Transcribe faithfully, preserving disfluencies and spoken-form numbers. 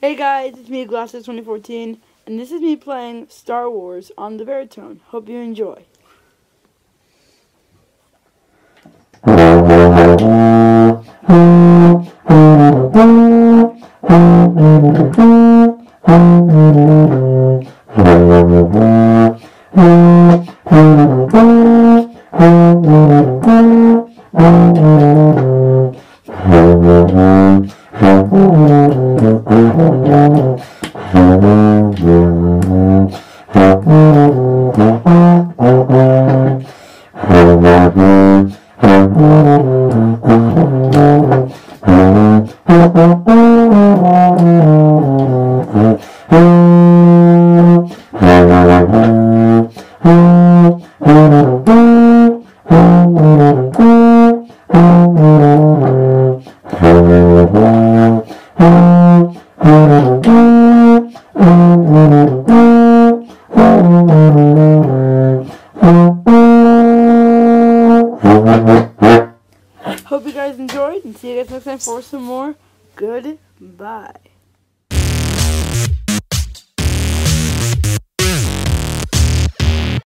Hey guys, it's me, Glasses twenty fourteen, and this is me playing Star Wars on the Baritone. Hope you enjoy. Hope you guys enjoyed, and see you guys next time for some more. Goodbye.